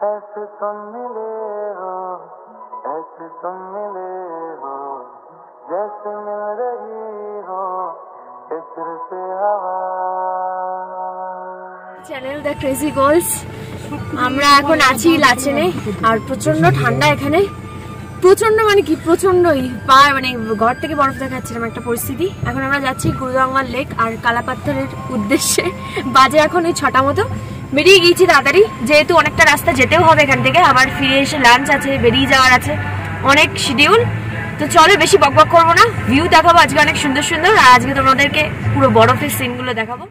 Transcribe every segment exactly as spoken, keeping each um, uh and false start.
ऐसे तुम मिले हो, ऐसे तुम मिले हो, जैसे मिल रही हो इत्र से हवा। চ্যানেল দ্য ক্রেজি গার্লস, আমরা এখন আছি লাচেনে আর প্রচন্ড ঠান্ডা এখানে, প্রচন্ড মানে কি প্রচন্ডই পা মানে ঘর থেকে বরফ দেখাচ্ছিলাম একটা পরিস্থিতি। এখন আমরা যাচ্ছি গুরুদঙ্গমার লেক আর কালাপাত্থরের উদ্দেশ্যে। বাজে এখন ওই ছটা মতো, বেরিয়ে গিয়েছি তাড়াতাড়ি যেহেতু অনেকটা রাস্তা যেতেও হবে এখান থেকে, আবার ফিরে এসে লাঞ্চ আছে, বেরিয়ে যাওয়ার আছে, অনেক শিডিউল। তো চলো বেশি বকবক করবো না, ভিউ দেখাবো আজকে অনেক সুন্দর সুন্দর, আর আজকে তোমাদেরকে পুরো বরফের সিনগুলো দেখাবো।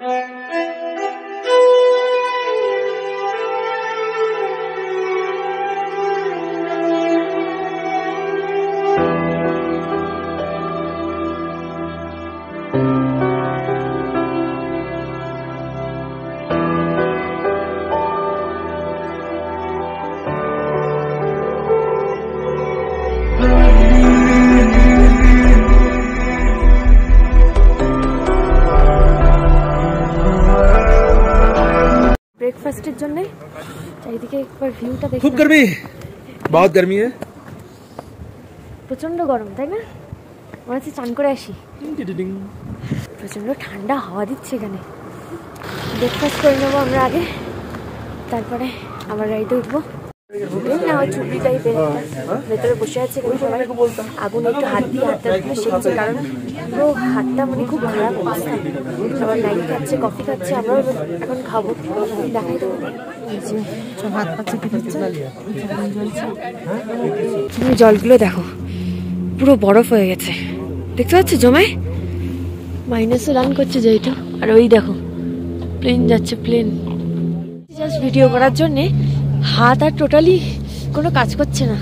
ব্রেকফাস্টের জন্য চারিদিকে একবার ভিউটা দেখি। খুব গরমি, বহুত গরমি है, প্রচন্ড গরম তাই না? মনে হচ্ছে চান করে আসি, প্রচন্ড ঠান্ডা হাওয়া দিচ্ছে এখানে। ব্রেকফাস্ট করে নেবো আমরা আগে, তারপরে আবার গাড়িতে উঠবো। চুবড়ি টাইপের ভেতরে বসে আছে সবাই, আগুন একটু হাত দিয়ে হাতটা সেকছে, কারণ পুরো হাতটা মানে খুব খারাপ অবস্থা। সবাই ম্যাগি খাচ্ছে, কফি খাচ্ছে, আমরাও এখন খাবো, দেখাই দেবো। জলগুলো দেখো পুরো বরফ হয়ে গেছে, দেখতে পাচ্ছ জমে, মাইনাসে রান করছে যেহেতু। আর ওই দেখো প্লেন যাচ্ছে, প্লেন জাস্ট ভিডিও করার জন্যে হাত আর টোটালি কোনো কাজ করছে না।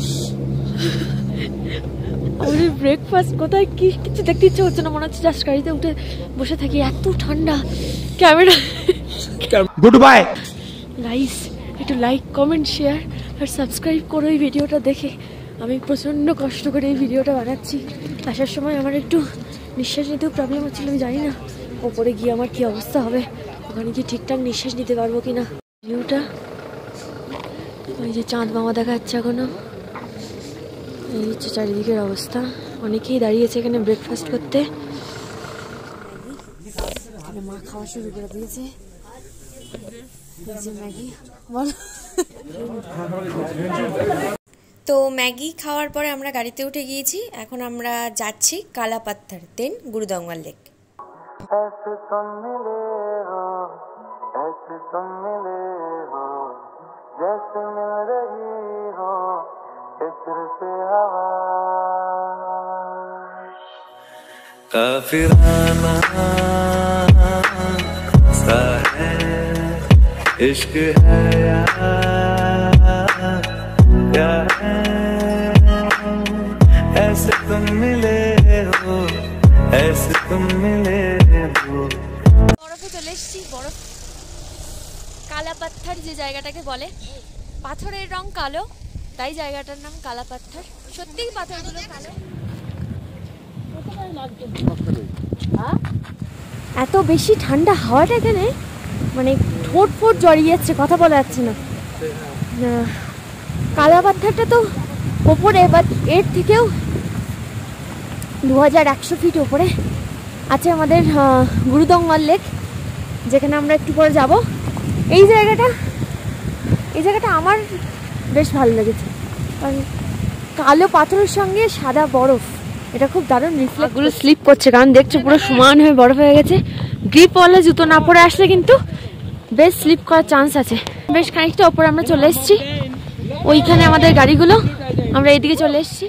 আমাদের ব্রেকফাস্ট কোথায় কি কিছু দেখতে ইচ্ছে হচ্ছে না, মনে হচ্ছে জাস্ট গাড়িতে উঠে বসে থাকি, এত ঠান্ডা। ক্যামেরা গুড বাই গাইস, একটু লাইক কমেন্ট শেয়ার আর সাবস্ক্রাইব করো এই ভিডিওটা দেখে। আমি প্রচণ্ড কষ্ট করে এই ভিডিওটা বানাচ্ছি। আসার সময় আমার একটু নিঃশ্বাস নিতেও প্রবলেম হচ্ছিল, আমি জানি না ওপরে গিয়ে আমার কি অবস্থা হবে, ওখানে কি ঠিকঠাক নিঃশ্বাস নিতে পারবো কিনা। ভিউটা ওই যে চাঁদ মামা দেখা যাচ্ছে এখনো, এই হচ্ছে চারিদিকের অবস্থা। অনেকেই দাঁড়িয়েছে এখানে ব্রেকফাস্ট করতে। মা খাওয়া শুরু করে দিয়েছে, ম্যাগি বল। তো ম্যাগি খাওয়ার পরে আমরা গাড়িতে উঠে গিয়েছি, এখন আমরা যাচ্ছি কালাপাত্থর দেন গুরুদঙ্গমার লেক। जैसे मिल रही हो इत्र से हवा, काफिराना सा है इश्क है या क्या है, ऐसे तुम मिले हो, ऐसे तुम मिले हो। বরফে চলে এসেছি, বরফ কালাপাত্থর যে জায়গাটাকে বলে, পাথরের রং কালো তাই জায়গাটার নাম কালাপাত্থর। সত্যিই পাথরগুলো কালো। এত বেশি ঠান্ডা হাওয়াটা এখানে, মানে ঠোঁট ফোট জড়িয়ে যাচ্ছে, কথা বলা যাচ্ছে না। কালাপাত্থরটা তো ওপরে, বাট এর থেকেও দু হাজার একশো ফিট ওপরে আছে আমাদের গুরুদঙ্গমার লেক, যেখানে আমরা একটু পরে যাবো। এই জায়গাটা এই জায়গাটা আমার বেশ ভালো লেগেছে, কারণ কালো পাথরের সঙ্গে সাদা বরফ, এটা খুব দারুণ রিফ্লেক্ট গুলো স্লিপ করছে, কারণ দেখছো পুরো সমান হয়ে বরফ হয়ে গেছে। গ্রিপওয়ালা জুতো না পরে আসলে কিন্তু বেশ স্লিপ করার চান্স আছে। বেশ খানিকটা ওপরে আমরা চলে এসেছি, ওইখানে আমাদের গাড়িগুলো, আমরা এইদিকে চলে এসেছি।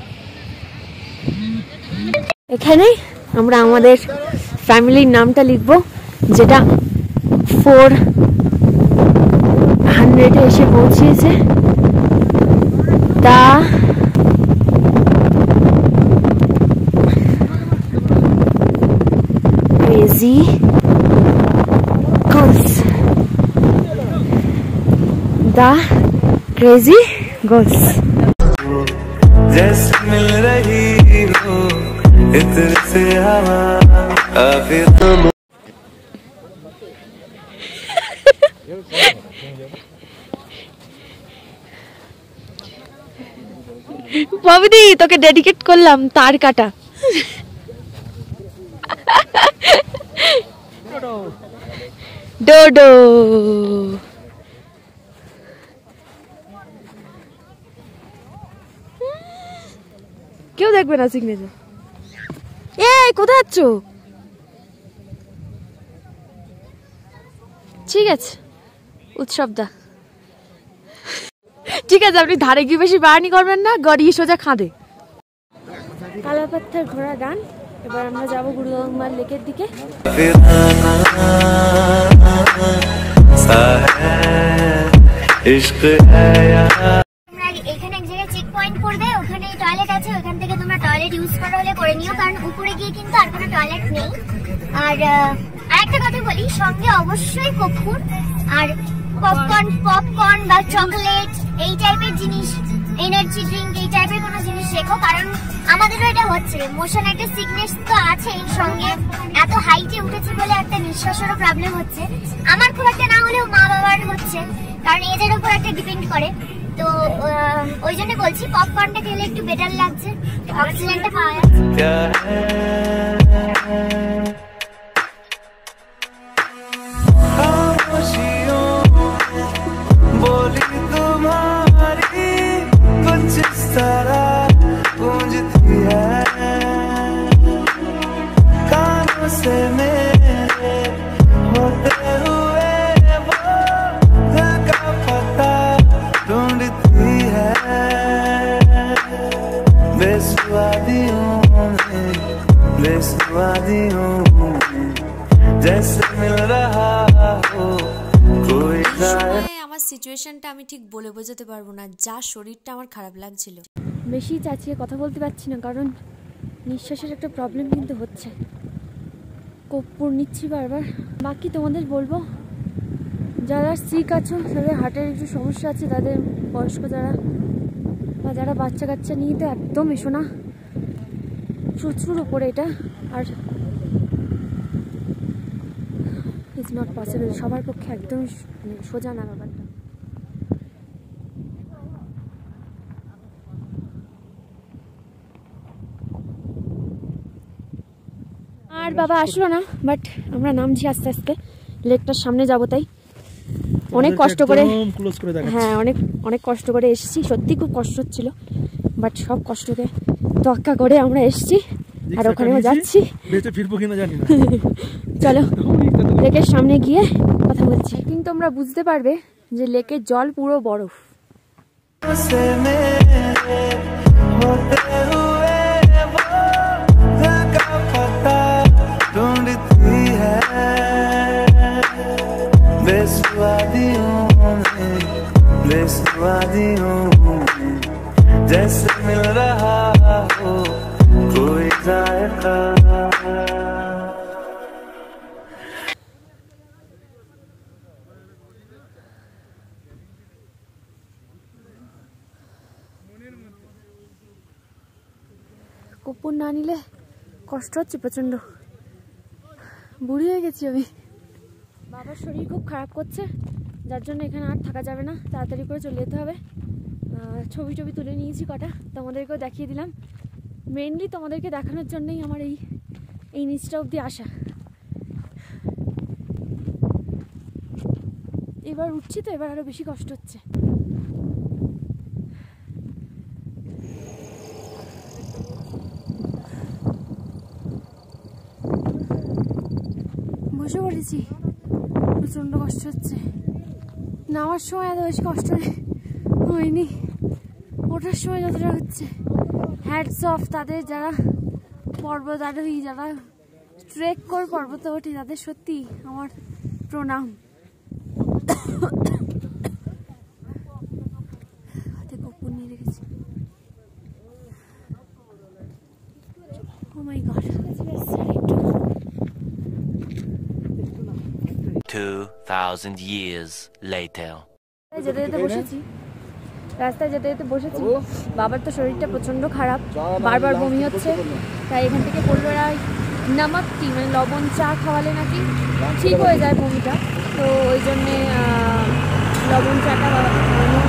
এখানে আমরা আমাদের ফ্যামিলির নামটা লিখবো, যেটা ফোর হান্ড্রেডে এসে পৌঁছিয়েছে। The crazy girls, the crazy girls. जैसे मिल रही हो इत्र से हवा ববিদি তোকে ডেডিকেট করলাম তার কাটা। ডোডো কেউ দেখবে না সিগনেচার। এই কোথায় যাচ্ছ? ঠিক আছে উৎসব দা, ঠিক আছে আপনি ধারে গিয়ে বেশি বাড়ানি করবেন না, গড়িয়ে সোজা খাঁদে। কালাপাত্থার ঘোড়া ডান। এবার আমরা যাবো গুরুদংমার লেকের দিকে। এখানে এক জায়গায় চেক পয়েন্ট করবে, ওখানে টয়লেট আছে, ওখান থেকে তোমরা টয়লেট ইউজ করা হলে করে নিও, কারণ উপরে গিয়ে কিন্তু আর কোনো টয়লেট নেই। আর আরেকটা কথা বলি, সঙ্গে অবশ্যই কর্পূর আর পপকর্ন পপকর্ন বা চকলেট এই টাইপের জিনিস, এনার্জি ড্রিঙ্ক এই টাইপের কোনো জিনিস রেখো, কারণ আমাদেরও এটা হচ্ছে মোশন একটা সিকনেস তো আছে, এর সঙ্গে এত হাইটে উঠেছে বলে একটা নিঃশ্বাসেরও প্রবলেম হচ্ছে। আমার খুব একটা না হলেও মা বাবার হচ্ছে, কারণ এজের উপর একটা ডিপেন্ড করে। তো ওই জন্য বলছি পপকর্নটা খেলে একটু বেটার লাগছে, অক্সিজেনটা পাওয়া যাচ্ছে। আমার সিচুয়েশনটা আমি ঠিক বলে বোঝাতে পারবো না, যা শরীরটা আমার খারাপ লাগছিল। বেশি চাচিয়ে কথা বলতে পারছি না, কারণ নিঃশ্বাসের একটা প্রবলেম কিন্তু হচ্ছে, কর্পূর নিচ্ছি বারবার। বাকি তোমাদের বলবো, যারা সিক আছো, যাদের হার্টের একটু সমস্যা আছে, তাদের বয়স্ক যারা বা যারা বাচ্চা কাচ্চা নিয়ে তো একদম এসো না, প্রচুর ওপরে এটা, আর ইটস নট পসিবল, সবার পক্ষে একদম সোজা না ব্যাপারটা। আর বাবা আসলো না, বাট আমরা নামছি আস্তে আস্তে, লেকটার সামনে যাবো, তাই অনেক কষ্ট করে, হ্যাঁ অনেক অনেক কষ্ট করে এসেছি, সত্যি খুব কষ্ট হচ্ছিল, বাট সব কষ্টকে তোয়াক্কা করে আমরা এসেছি, আর ওখানেও যাচ্ছি, বেঁচে ফিরবো কিনা জানি না। চলো লেকের সামনে গিয়ে কথা বলছি, কিন্তু তোমরা বুঝতে পারবে যে লেকের জল পুরো বরফ। जैसे मिल रहा हो कोई जायका। কর্পূর না নিলে কষ্ট হচ্ছে প্রচন্ড, বুড়ি হয়ে গেছি আমি। বাবার শরীর খুব খারাপ করছে, যার জন্য এখানে আর থাকা যাবে না, তাড়াতাড়ি করে চলে যেতে হবে। ছবি টবি তুলে নিয়েছি কটা, তোমাদেরকেও দেখিয়ে দিলাম, মেইনলি তোমাদেরকে দেখানোর জন্যই আমার এই এই নিচটা অবধি আসা। এবার উঠছি তো, এবার আরো বেশি কষ্ট হচ্ছে। বসে পড়েছি, প্রচন্ড কষ্ট হচ্ছে। নামার সময় এত বেশি কষ্ট হয়নি, ওঠার সময় যতটা হচ্ছে। হ্যাটস অফ তাদের যারা পর্বত আরোহী, যারা ট্রেক করে পর্বতে ওঠে, তাদের সত্যি আমার প্রণাম। হাতে কর্পূর নিয়ে রেখেছি। Oh my god. two thousand years later. যেতে যেতে বসেছি, রাস্তায় যেতে যেতে বসেছি। বাবার তো শরীরটা প্রচণ্ড খারাপ, বারবার বমি হচ্ছে, তাই এখান থেকে পরিবার নামাক টি মানে লবণ চা খাওয়ালে নাকি ঠিক হয়ে যায় বমিটা, তো ওই জন্যে লবণ চাটা বাবাকে খাওয়ানো হলো।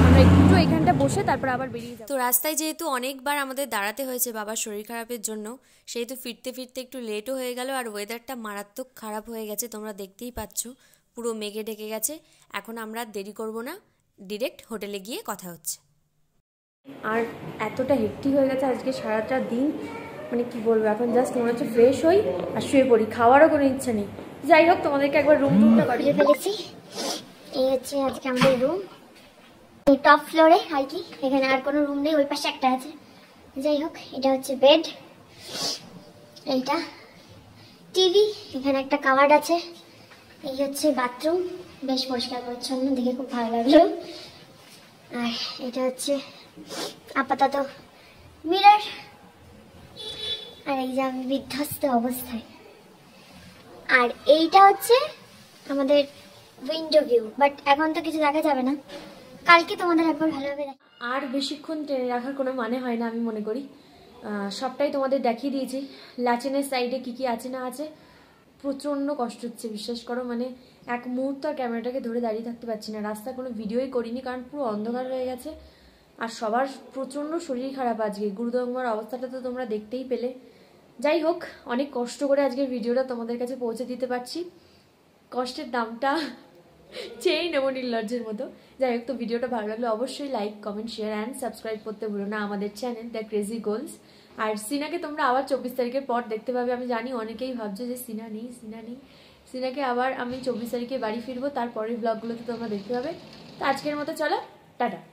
আমরা একটু এখানটা বসে তারপর আবার বেরিয়ে যাবো। তো রাস্তায় যেহেতু অনেকবার আমাদের দাঁড়াতে হয়েছে বাবার শরীর খারাপের জন্য, সেহেতু ফিরতে ফিরতে একটু লেটও হয়ে গেল। আর ওয়েদারটা মারাত্মক খারাপ হয়ে গেছে, তোমরা দেখতেই পাচ্ছ পুরো মেঘে ঢেকে গেছে। এখন আমরা দেরি করব না, ডিরেক্ট হোটেলে গিয়ে কথা হচ্ছে। আর এতটা হেক্টিক হয়ে গেছে আজকে সারাটা দিন, মানে কি বলবো, এখন জাস্ট মনে হচ্ছে ফ্রেশ হই আর শুয়ে পড়ি, খাওয়ারও কোনো ইচ্ছা নেই। যাই হোক, তোমাদেরকে একবার রুম রুমটা বাড়িয়ে ফেলেছি। এই হচ্ছে আজকে আমাদের রুম, এই টপ ফ্লোরে আর কি, এখানে আর কোনো রুম নেই, ওই পাশে একটা আছে। যাই হোক, এটা হচ্ছে বেড, এইটা টিভি, এখানে একটা কাভার্ড আছে। এই হচ্ছে বাথরুম, বেশ পরিষ্কার পরিচ্ছন্ন, দেখে খুব ভালো লাগলো। আর এটা হচ্ছে আপাতত মিরর। আর এই যে আমি বিধ্বস্ত অবস্থায়। আর এইটা হচ্ছে আমাদের উইন্ডো ভিউ, বাট এখন তো কিছু দেখা যাবে না, কালকে তোমাদের একবার ভালোভাবে দেখ। আর বেশিক্ষণ টেনে রাখার কোনো মানে হয় না আমি মনে করি, সবটাই তোমাদের দেখিয়ে দিয়েছি। লাচেনের সাইডে কি কি আছে না আছে, প্রচণ্ড কষ্ট হচ্ছে বিশ্বাস করো, মানে এক মুহূর্ত আর ক্যামেরাটাকে ধরে দাঁড়িয়ে থাকতে পারছি না। রাস্তা কোনো ভিডিওই করিনি কারণ পুরো অন্ধকার হয়ে গেছে। আর সবার প্রচণ্ড শরীর খারাপ আজকে, গুরুদংমার অবস্থাটা তো তোমরা দেখতেই পেলে। যাই হোক, অনেক কষ্ট করে আজকের ভিডিওটা তোমাদের কাছে পৌঁছে দিতে পারছি, কষ্টের দামটা চেয়েই নেবো নির্লজ্জের মতো। যাই হোক, তো ভিডিওটা ভালো লাগলে অবশ্যই like, comment, share and subscribe করতে ভুলো না আমাদের চ্যানেল দ্য ক্রেজি গোলস। আর সিনাকে তোমরা আবার চব্বিশ তারিখের পর দেখতে পাবে। আমি জানি অনেকেই ভাবছো যে সিনা নেই সিনা নেই সিনাকে আবার আমি চব্বিশ তারিখে বাড়ি ফিরবো, তারপরের ব্লগগুলোতে তোমরা দেখতে পাবে। তো আজকের মতো চলো, টাটা।